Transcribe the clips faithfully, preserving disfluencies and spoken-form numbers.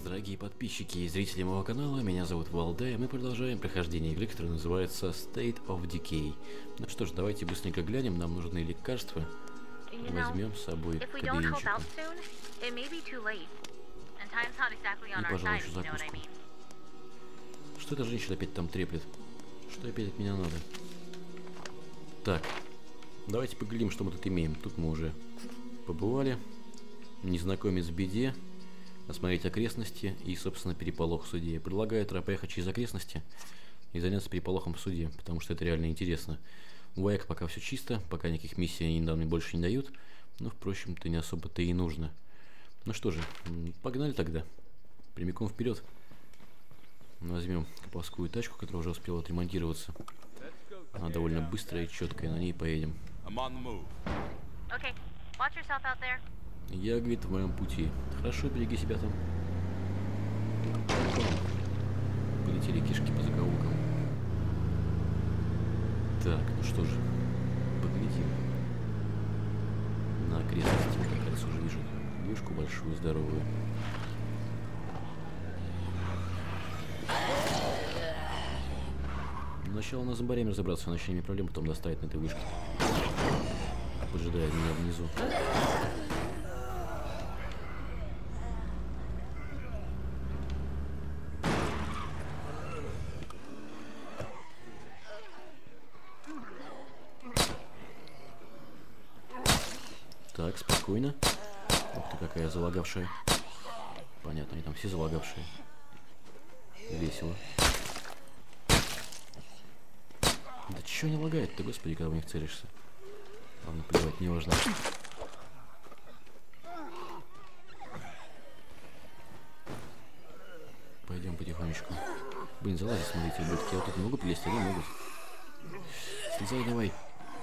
вас, дорогие подписчики и зрители моего канала, меня зовут Валдай, и мы продолжаем прохождение игры, которая называется State of Decay. Ну что ж, давайте быстренько глянем, нам нужны лекарства. Возьмем с собой кадеинчика. И, пожалуй, еще закуску. Что эта женщина опять там треплет? Что опять от меня надо? Так, давайте поглядим, что мы тут имеем. Тут мы уже побывали. Незнакомец в беде. Осмотреть окрестности и, собственно, переполох в суде. Я предлагаю проехать через окрестности и заняться переполохом в суде, потому что это реально интересно. У вояк пока все чисто, пока никаких миссий они недавно больше не дают, но, впрочем-то, не особо-то и нужно. Ну что же, погнали тогда. Прямиком вперед. Возьмем каповскую тачку, которая уже успела отремонтироваться. Она довольно быстрая и четкая, на ней поедем. Я, говорит, в моем пути. Хорошо, береги себя там. Полетели кишки по закоулкам. Так, ну что же, поглядим на окрестности. Я как раз уже вижу вышку большую, здоровую. Сначала на зомбареме разобраться, иначе не проблем, потом доставить на этой вышке. Поджидает меня внизу. Так, спокойно. Ух ты, какая залагавшая. Понятно, они там все залагавшие. Весело. Да чё не лагает-то, господи, когда в них целишься? Ладно, плевать, не важно. Пойдем потихонечку. Блин, залазить, смотрите, ублюдки. Я вот тут не могу прилезть, они могут. Слезай давай.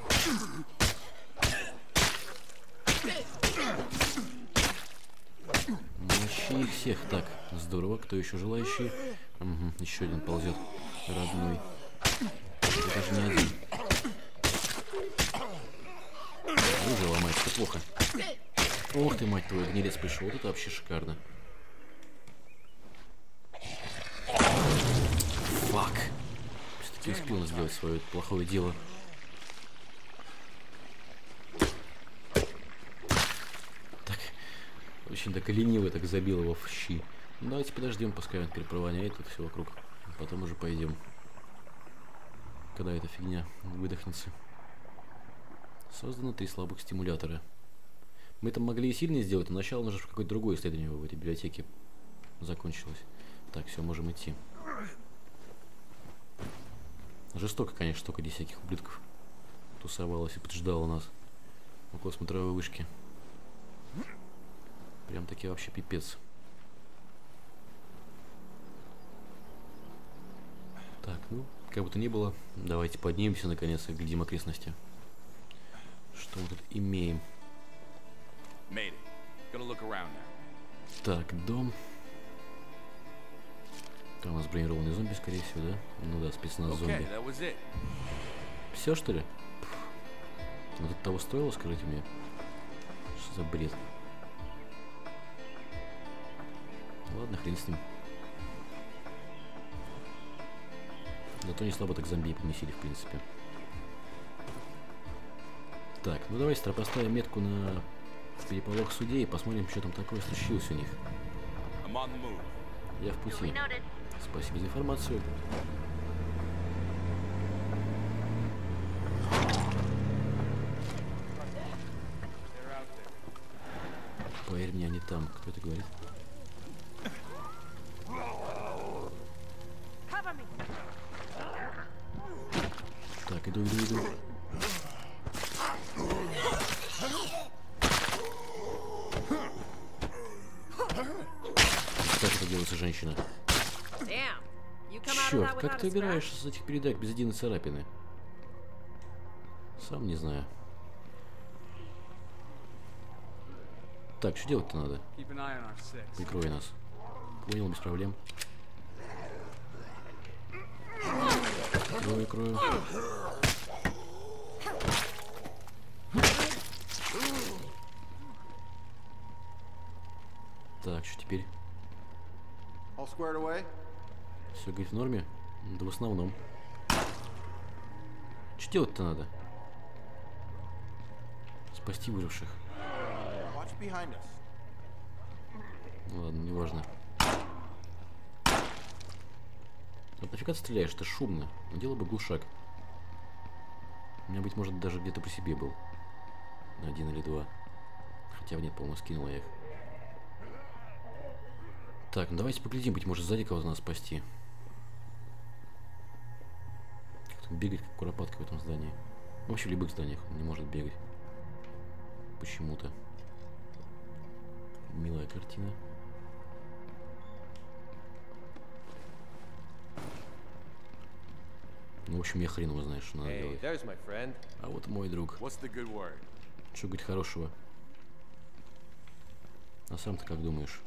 Мощи всех. Так, здорово. Кто еще желающий? Угу, еще один ползет. Родной. Это же не один. Оружие ломать, это плохо. Ох ты, мать твою, гнилец пришел. Вот это вообще шикарно. Фак. Все-таки успел сделать свое плохое дело. Так. Очень так лениво так забил его в щи. Ну, давайте подождем, пускай он перепровоняет тут все вокруг. Потом уже пойдем. Когда эта фигня выдохнется. Создано три слабых стимулятора. Мы там могли и сильно сделать, но начало нужно какое-то другое исследование в этой библиотеке закончилось. Так, все, можем идти. Жестоко, конечно, столько здесь всяких ублюдков тусовалось и поджидало нас около смотровой вышки. Прям таки вообще пипец. Так, ну, как бы то ни было, давайте поднимемся наконец и глядим окрестности. Что мы тут имеем? Так, дом. Там у нас бронированный зомби, скорее всего, да? Ну да, спецназ зомби. Все, что ли? Вот это того стоило, скажите мне? Что за бред? Ладно, хрен с ним. Зато не слабо так зомби помесили, в принципе. Так, ну давайте поставим метку на переполох в суде и посмотрим, что там такое случилось у них. Я в пути. Спасибо за информацию. Поверь мне, они там. Кто это говорит? Так, иду, иду, иду. Как это делается, женщина? Черт, как ты убираешься с этих передач без единой царапины? Сам не знаю. Так, что делать-то надо? Прикрой нас. Понял, без проблем. Крою, крою. Так, что теперь? Все, говорит, в норме? Да в основном. Что делать-то надо? Спасти выживших. Ну ладно, неважно. Вот нафига ты стреляешь? Это шумно. Надела бы глушак. У меня, быть может, даже где-то при себе был. Один или два. Хотя нет, по-моему, скинула я их. Так, ну давайте поглядим, быть может, сзади кого-то надо спасти. Как-то бегать, как куропатка в этом здании. Ну, вообще в любых зданиях он не может бегать. Почему-то. Милая картина. Ну, в общем, я хрен его знаю, что надо Hey, делать. А вот мой друг. Что говорит хорошего? А сам-то как думаешь?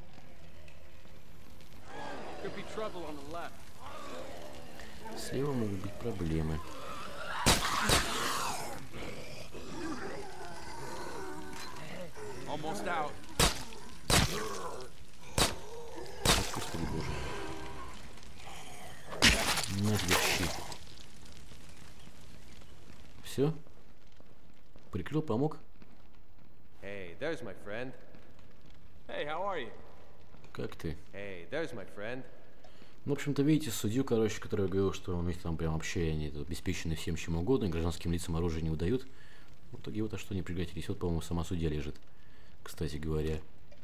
Слева могут быть проблемы. Господи боже. На тебе щит. Все? Прикрыл, помог? Hey, there's my friend. Hey, how are you? Как ты? Hey, there's my friend. Ну, в общем-то, видите, судью, короче, который говорил, что у них там прям вообще они обеспечены всем чем угодно, и гражданским лицам оружие не выдают. В итоге вот а что не прекратились. Вот, по-моему, сама судья лежит, кстати говоря.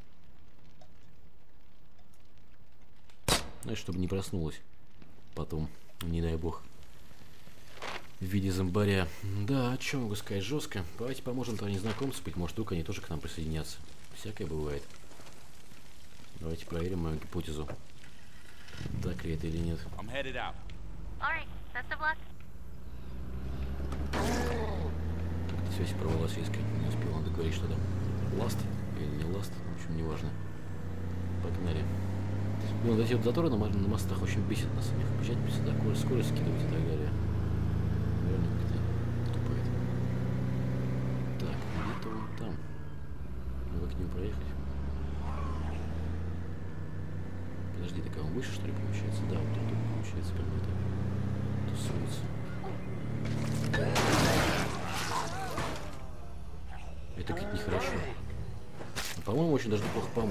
Знаешь, чтобы не проснулась потом, не дай бог, в виде зомбаря. Да, о чем могу сказать, жестко. Давайте поможем-то незнакомцу, быть может, вдруг они тоже к нам присоединятся. Всякое бывает. Давайте проверим мою гипотезу. Так ли это или нет? Как-то связь порвалась резко. Не успел он договорить, что там ласт или не ласт. В общем, неважно. Погнали. Ну, вот эти вот заторы на, на мостах очень бесит нас самих. Бежать без такой скорость скидывать и так далее. Реально как-то тупает. Так, где-то он там. Надо к нему проехать. Подожди, так а он выше, что ли, получается? Да, вот тут получается какой-то тусуется. Это как-то нехорошо. По-моему, очень даже неплохо помог.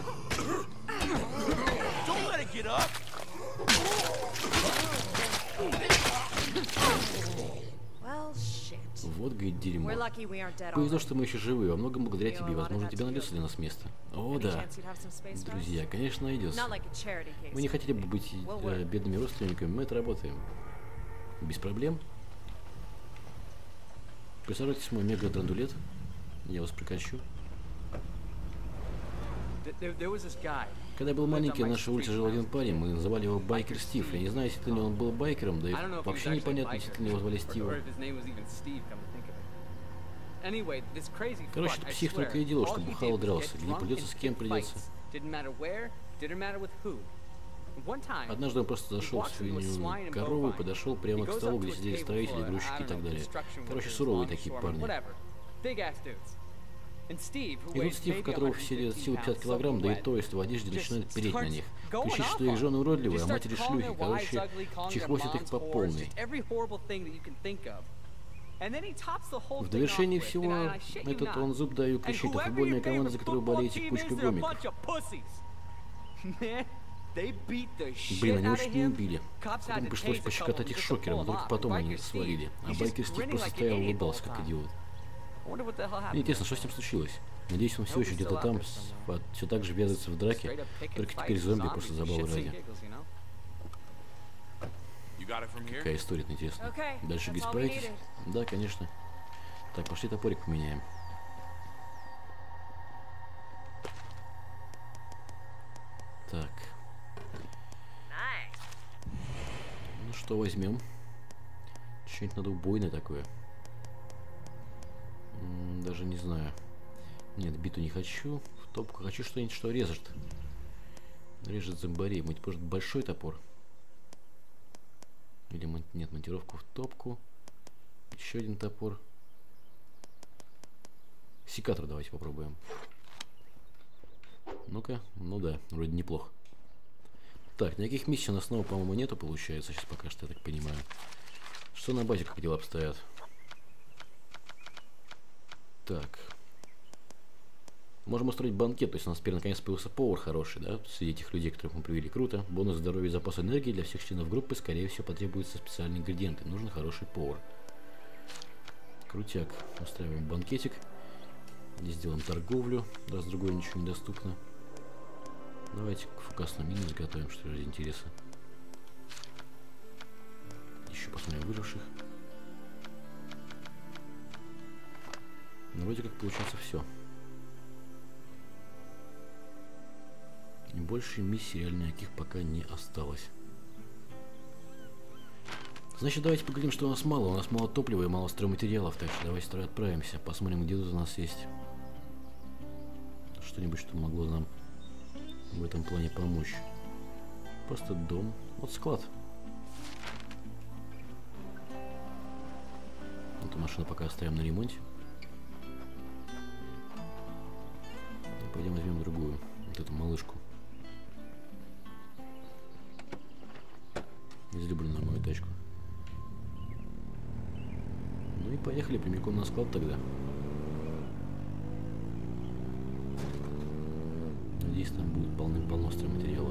Вот, говорит, дерьмо. Повезло, что мы еще живы. Во многом благодаря тебе. Возможно, тебя найдется для нас место. О, да. Друзья, конечно, найдется. Мы не хотели бы быть э, бедными родственниками. Мы это работаем. Без проблем. Присаживайтесь, мой мега-драндулет. Я вас прикончу. Когда я был маленький, на нашей улице жил один парень, мы называли его Байкер Стив. Я не знаю, действительно ли он был байкером, да и вообще непонятно, действительно его звали Стивом. Короче, это псих только и делал, что бухал и дрался. Где придется, с кем придется. Однажды он просто зашел в свинью корову и подошел прямо к столу, где сидели строители, грузчики и так далее. Короче, суровые такие парни. И тут Стив, у которого все силы пятьдесят килограмм, да и то, если в одежде начинает переть на них. Кричит, что их жены уродливые, а матери шлюхи. Короче, чехвостит их по полной. В довершении всего, этот он зуб даю кричит, а футбольная команда, за которую болеете, кучка гомиков. Блин, они очень не убили. Потом пришлось пощекотать их шокером, но только потом они свалили. А Байкер Стив просто стоял и улыбался, как идиот. Мне интересно, что с ним случилось. Надеюсь, он все еще где-то там, все так же ввязывается в драке, только теперь зомби просто забавы ради. Какая история, интересно. Дальше, говорит, справитесь? Да, конечно. Так, пошли топорик поменяем. Так. Ну что возьмем? Что-нибудь надо убойное такое. Даже не знаю. Нет, биту не хочу. В топку хочу что-нибудь, что режет. Режет зомбарей. Может, большой топор? Или нет, монтировку в топку. Еще один топор. Секатор давайте попробуем. Ну-ка. Ну да, вроде неплохо. Так, никаких миссий у нас снова, по-моему, нету, получается. Сейчас пока что, я так понимаю. Что на базе, как дела обстоят? Так. Можем устроить банкет, то есть у нас теперь наконец появился повар хороший, да, среди этих людей, которых мы привели. Круто. Бонус здоровья и запас энергии для всех членов группы, скорее всего, потребуются специальные ингредиенты. Нужен хороший повар. Крутяк. Устраиваем банкетик. Здесь сделаем торговлю, раз другое ничего не доступно. Давайте фугасную мину изготовим, что ради интереса. Еще посмотрим выживших. Ну, вроде как получается все. И больше миссий реально никаких пока не осталось. Значит, давайте поглядим, что у нас мало. У нас мало топлива и мало стройматериалов, так что давайте строй отправимся. Посмотрим, где тут у нас есть что-нибудь, что могло нам в этом плане помочь. Просто дом. Вот склад. Эту машину пока оставим на ремонте. И пойдем возьмем другую. Вот эту малышку. Излюбленную мою тачку. Ну и поехали прямиком на склад тогда. Надеюсь, там будет полным-полно стройматериалов.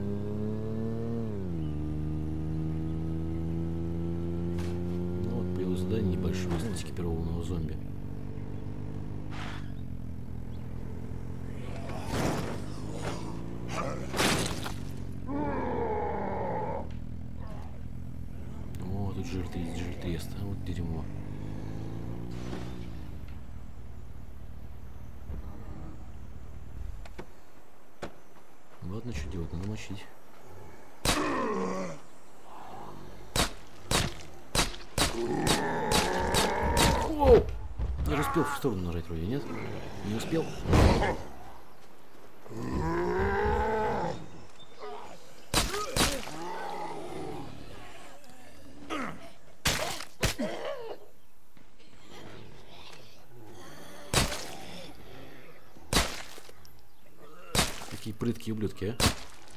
Ну вот появилось здание небольшое из экипированного зомби. О, тут жир-трест, жир-трест, а вот дерьмо. Ладно, что делать, надо мочить. Оу! Я же успел в сторону нажать вроде, нет? Не успел. Какие прыткие ублюдки, а?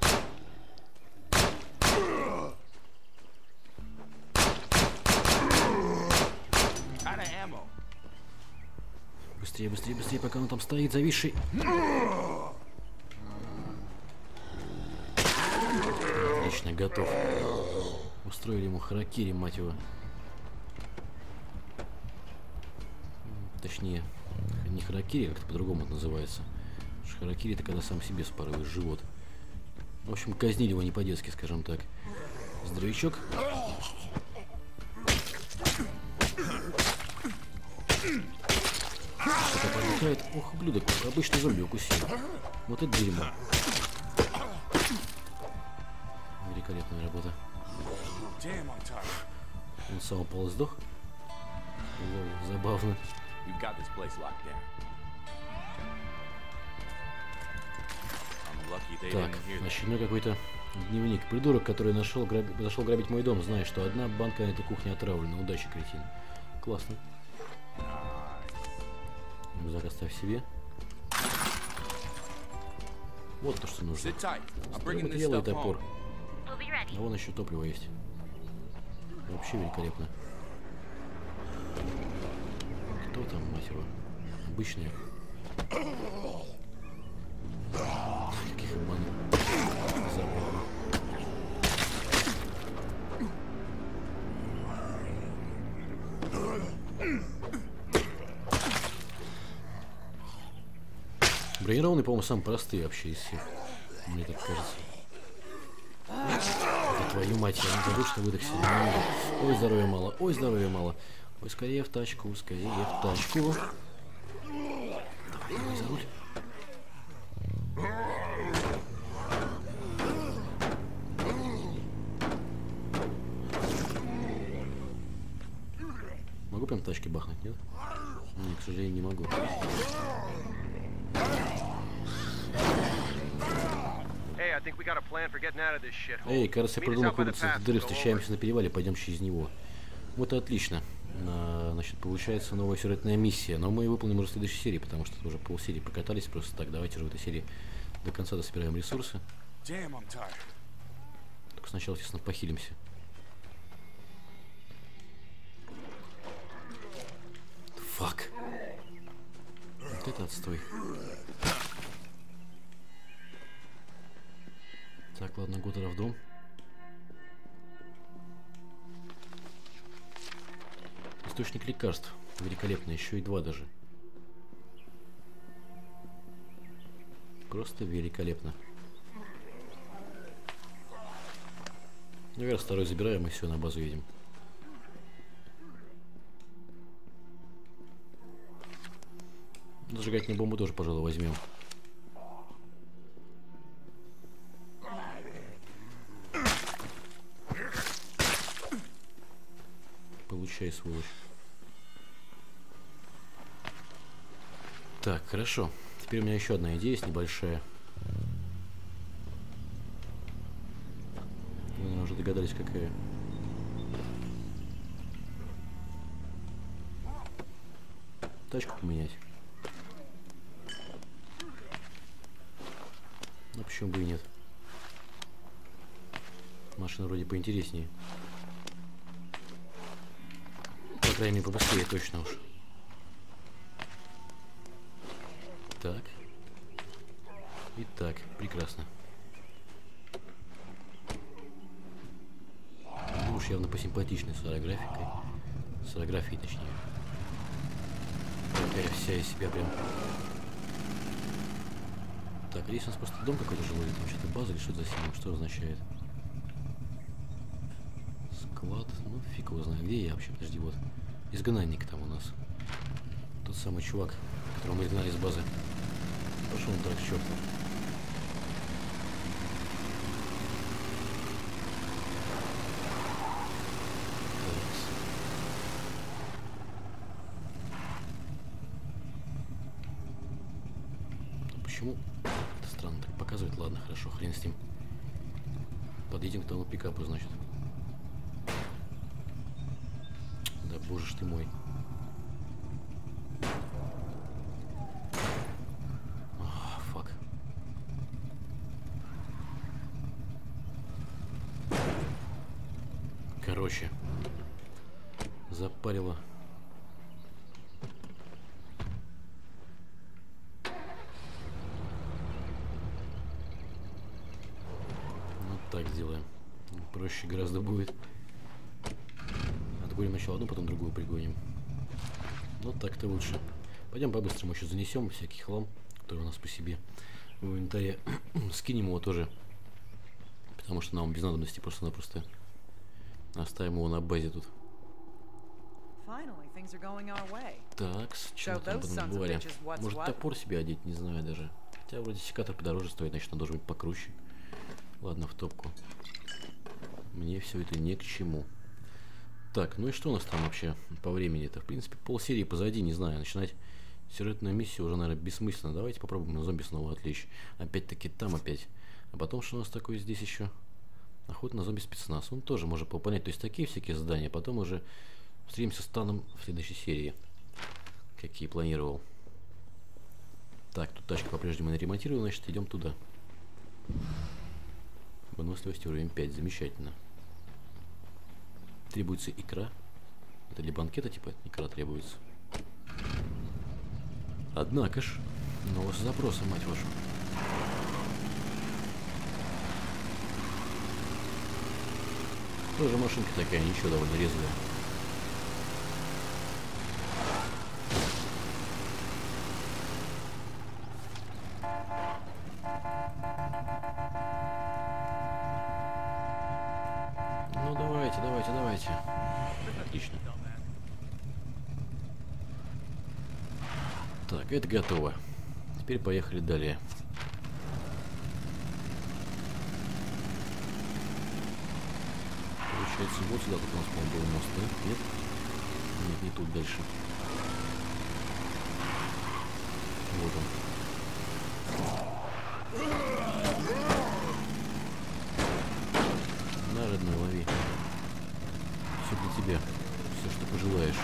Быстрее, быстрее, быстрее, пока он там стоит, зависший. Отлично, готов. Устроили ему харакири, мать его. Точнее, не харакири, как-то по-другому это называется. Харакири — это когда сам себе спарываешь живот. В общем, казнили его не по-детски, скажем так. Здоровячок. Подбегает. Ох, ублюдок, обычный зомби укусил. Вот это дерьмо. Великолепная работа. Он сам упал и сдох. Лол, забавно. Так, очередной какой-то дневник. Придурок, который нашел, граб... зашел грабить мой дом, зная, что одна банка на этой кухне отравлена. Удачи, кретин. Классно. Рюкзак оставь себе. Вот то, что нужно. Материалы и топор. А вон еще топливо есть. Вообще великолепно. Кто там, мать его? Обычные. Каких обманул. Забавно. Бронированные, по-моему, самые простые вообще из всех. Мне так кажется. Это твою мать, я не забыл, что выдохся. Ой, здоровья мало, ой, здоровья мало. Ой, скорее в тачку, скорее в тачку. Давай, за руль. Могу прям тачки бахнуть, нет? Не, к сожалению, не могу. Эй, кажется, я придумал, как выбраться из дыры. Встречаемся на перевале, пойдем через него. Вот и отлично. А, значит, получается новая сюжетная миссия. Но мы ее выполним уже в следующей серии, потому что уже полсерии прокатались просто так. Давайте же в этой серии до конца дособираем ресурсы. Только сначала, естественно, похилимся. Фак. Вот это отстой. Так, ладно, Гутера в дом. Источник лекарств. Великолепно, еще и два даже. Просто великолепно. Наверное, второй забираем и все, на базу едем. Зажигательную бомбу тоже, пожалуй, возьмем. Получай, сволочь. Так, хорошо. Теперь у меня еще одна идея есть небольшая. Вы, наверное, уже догадались, какая. Тачку поменять. Ну, почему бы и нет. Машина вроде поинтереснее. По крайней мере, побыстрее точно уж. Так. Итак, прекрасно. Ну уж явно посимпатичнее с аэрографикой. С аэрографией, точнее. Такая вся из себя прям. Так, здесь у нас просто дом какой-то жилой, там что-то база или что-то за синим, что означает? Склад, ну фиг его знает, где я вообще, подожди, вот. Изгнанник там у нас. Тот самый чувак, которого мы изгнали из базы. Пошел он так к черту. Почему? Это странно так показывает. Ладно, хорошо, хрен с ним. Подъедем к тому пикапу, значит. Да боже ж ты мой. А, фак. Короче. Запарило. Так сделаем. Проще гораздо будет. Отгоним сначала одну, потом другую пригоним. Ну так-то лучше. Пойдем по-быстрому еще занесем всякий хлам, который у нас по себе в инвентаре. Скинем его тоже. Потому что нам без надобности просто-напросто оставим его на базе тут. Так, с чем там потом говоря. Может топор себе одеть, не знаю даже. Хотя вроде секатор подороже стоит, значит он должен быть покруче. Ладно, в топку. Мне все это ни к чему. Так, ну и что у нас там вообще по времени-то? В принципе, полсерии позади, не знаю. Начинать сюжетную миссию уже, наверное, бессмысленно. Давайте попробуем на зомби снова отвлечь. Опять-таки там опять. А потом, что у нас такое здесь еще? Охота на зомби-спецназ. Он тоже может выполнять. То есть такие всякие задания. Потом уже встретимся с Таном в следующей серии. Какие планировал. Так, тут тачка по-прежнему не ремонтирована, значит, идем туда. Выносливость уровень пять. Замечательно. Требуется икра. Это для банкета типа икра требуется. Однако ж. Нового запроса, мать вашу. Тоже машинка такая, ничего, довольно резвая. Ну давайте, давайте, давайте. Отлично. Так, это готово. Теперь поехали далее. Получается, вот сюда тут у нас, по-моему, был мост, да? Нет? Нет, не тут дальше. Вот он. На, родной, лови. Все для тебя. Все, что пожелаешь.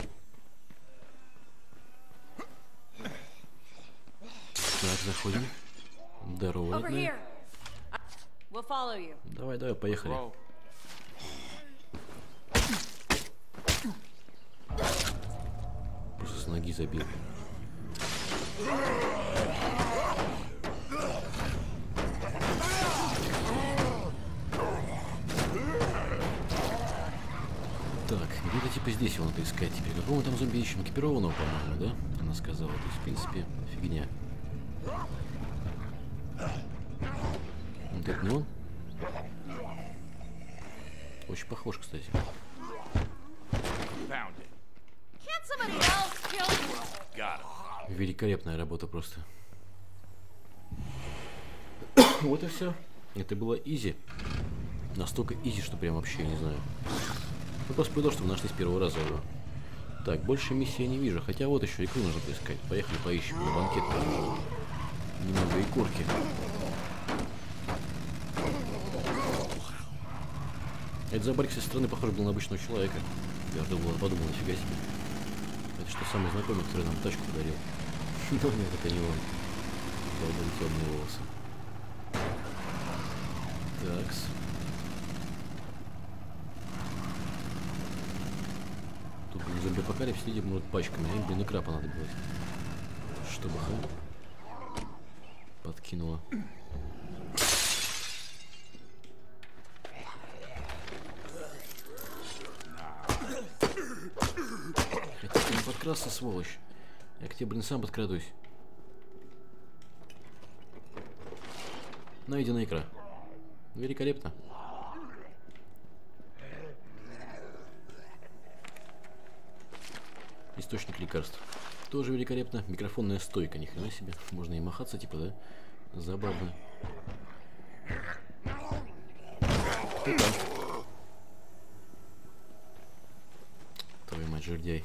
Так, заходим. Здорово, родная. Давай, давай, поехали. Просто с ноги забил. Так, где-то типа здесь его надо искать теперь. Какого мы там зомби ищем? Экипированного, по-моему, да? Она сказала. То есть, в принципе, фигня. Вот это не он? Очень похож, кстати. Великолепная работа просто. Вот и все. Это было изи. Настолько изи, что прям вообще не знаю. Ну, просто повезло, что мы нашли с первого раза его. Так, больше миссии я не вижу. Хотя вот еще икру нужно поискать. Поехали поищем на банкет. Немного икорки. Этот зообарик со стороны похож был на обычного человека. Я уже подумал, нифига себе. Это что, самый знакомый, который нам тачку подарил? Но нет, это не он. Это были темные волосы. Такс. Тут был зомби-апокалипсис, люди будут пачками, а им, блин, икра понадобилась. Чтобы ха подкинула. Хотите не подкрасться, сволочь? Я к тебе, блин, сам подкрадусь. Найдена икра. Великолепно. Источник лекарств. Тоже великолепно. Микрофонная стойка, ни хрена себе. Можно и махаться, типа, да? Забавно. Кто там? Твою мать, жердяй.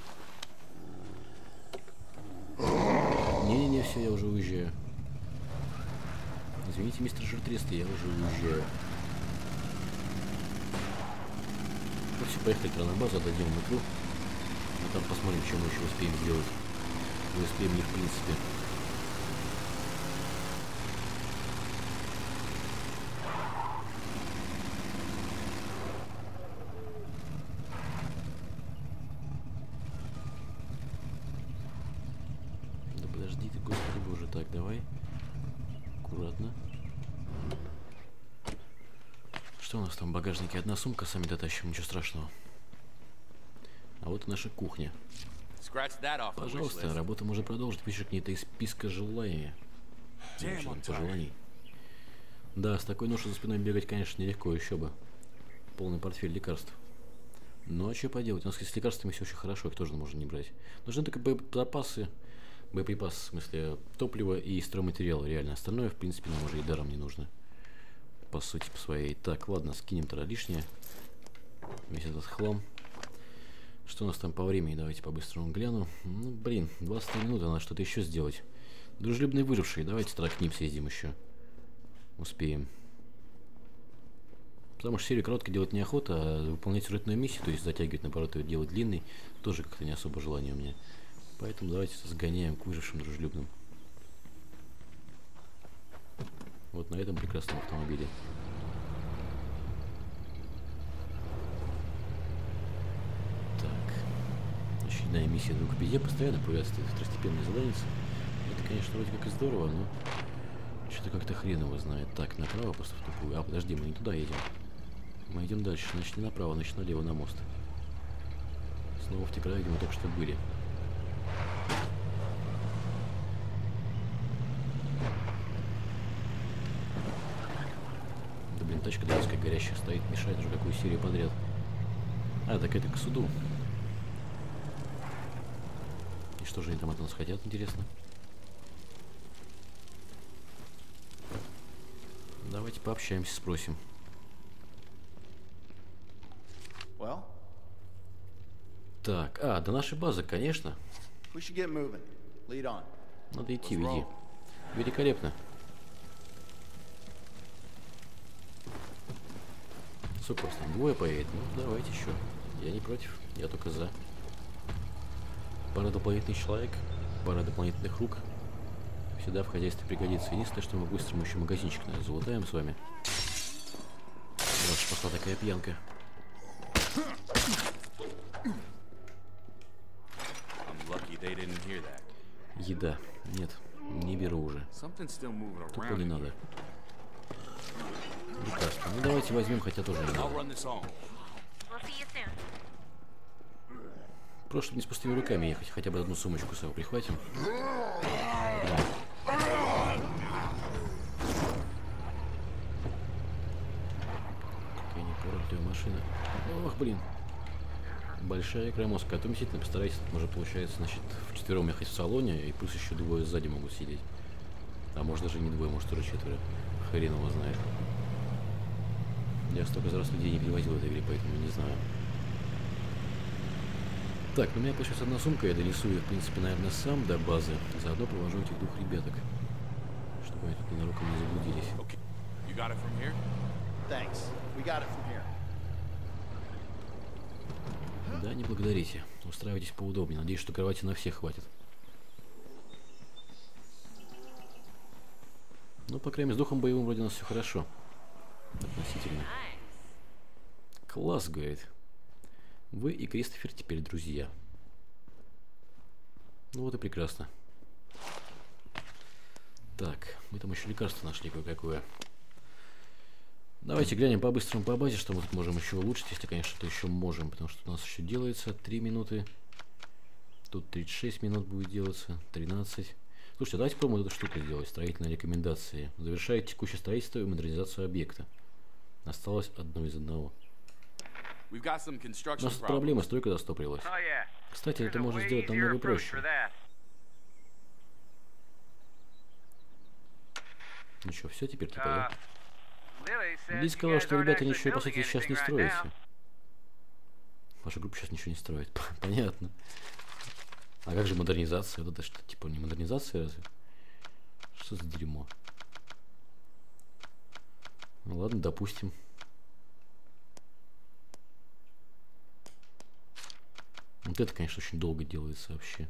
Не-не-не, все, я уже уезжаю. Извините, мистер Жиртрест, я уже уезжаю. Ну все, поехали на базу, отдадим икру. А там посмотрим, что мы еще успеем сделать. Не успеем ли в принципе. Да подожди ты, господи боже. Так, давай. Аккуратно. Что у нас там в багажнике? Одна сумка, сами дотащим, ничего страшного. А вот и наша кухня. Пожалуйста, работа можно продолжить. Пиши к ней это из списка желаний. Пожеланий. Да, с такой ношей за спиной бегать, конечно, нелегко, еще бы. Полный портфель лекарств. Ну а что поделать? У нас с лекарствами все очень хорошо, их тоже можно не брать. Нужны только боеприпасы, боеприпасы, в смысле топливо и стройматериалы, реально. Остальное, в принципе, нам уже и даром не нужно. По сути, по своей. Так, ладно, скинем тогда лишнее. Весь этот хлам. Что у нас там по времени? Давайте по-быстрому гляну. Ну, блин, двадцать три минуты, надо что-то еще сделать. Дружелюбные выжившие, давайте тогда к ним съездим еще. Успеем. Потому что серию короткой делать неохота, а выполнять сюжетную миссию, то есть затягивать, наоборот, ее делать длинной, тоже как-то не особо желание у меня. Поэтому давайте сгоняем к выжившим дружелюбным. Вот на этом прекрасном автомобиле. Очередная миссия друг в беде, постоянно появляется второстепенный заданец. Это, конечно, вроде как и здорово, но что-то как-то хрен его знает. Так, направо просто в тупую. А, подожди, мы не туда едем. Мы идем дальше. Значит, не направо, значит, налево на мост. Снова в те края, где мы только что были. Да, блин, тачка дурацкая горящая стоит, мешает уже какую серию подряд. А, так это к суду. Что же они там от нас хотят, интересно? Давайте пообщаемся, спросим. Well? Так, а, до нашей базы, конечно. Надо идти, веди. Великолепно. Сколько вас там? Двое поедет? Ну, давайте еще. Я не против, я только за. Пара дополнительных человек, пара дополнительных рук. Всегда в хозяйстве пригодится. Единственное, что мы быстро еще магазинчик, наверное, залутаем с вами. Вот пошла такая пьянка. Еда. Нет, не беру уже. Тупо не надо. Прекрасно. Ну давайте возьмем, хотя тоже не надо. Просто не с пустыми руками ехать. Хотя бы одну сумочку с собой прихватим. Да. Какая неповоротливая машина. Ох, блин. Большая громоздкая. А то действительно постарайтесь, может получается, значит, вчетвером ехать в салоне, и плюс еще двое сзади могут сидеть. А может даже не двое, может уже четверо. Хрен его знает. Я столько за раз людей не перевозил в этой игре, поэтому не знаю. Так, ну у меня получилась одна сумка, я донесу ее, в принципе, наверное, сам до базы. Заодно провожу этих двух ребяток, чтобы они тут ненароком не заблудились. Да, не благодарите. Устраивайтесь поудобнее. Надеюсь, что кровати на всех хватит. Ну, по крайней мере, с духом боевым вроде у нас все хорошо. Относительно. Класс, говорит. Вы и Кристофер теперь друзья. Ну вот и прекрасно. Так, мы там еще лекарство нашли кое-какое. Давайте глянем по-быстрому по базе, что мы тут можем еще улучшить, если, конечно, что-то еще можем, потому что у нас еще делается три минуты. Тут тридцать шесть минут будет делаться, тринадцать. Слушайте, давайте попробуем эту штуку сделать. Строительные рекомендации. Завершает текущее строительство и модернизацию объекта. Осталось одно из одного. У нас проблема, стройка застопорилась. Кстати, это можно сделать намного проще. Ну что, все теперь типа, да? Лили сказала, что ребята ничего, по сути, сейчас не строите. Ваша группа сейчас ничего не строит. Понятно. А как же модернизация? Вот это что, типа не модернизация разве? Что за дерьмо? Ну ладно, допустим. Вот это, конечно, очень долго делается вообще.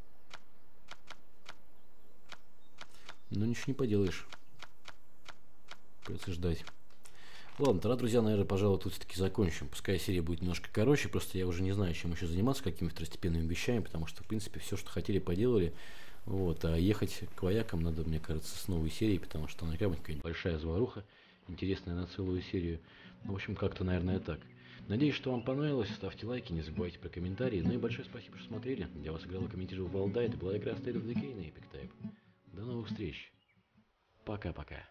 Но ничего не поделаешь. Придется ждать. Ладно, тогда, друзья, наверное, пожалуй, тут все-таки закончим. Пускай серия будет немножко короче, просто я уже не знаю, чем еще заниматься, какими второстепенными вещами, потому что, в принципе, все, что хотели, поделали. Вот, а ехать к воякам надо, мне кажется, с новой серией, потому что наверняка будет какая-нибудь большая заваруха, интересная на целую серию. Ну, в общем, как-то, наверное, так. Надеюсь, что вам понравилось. Ставьте лайки, не забывайте про комментарии. Ну и большое спасибо, что смотрели. Для вас играл и комментировал Валдай. Это была игра State of Decay на Epic Type. До новых встреч. Пока-пока.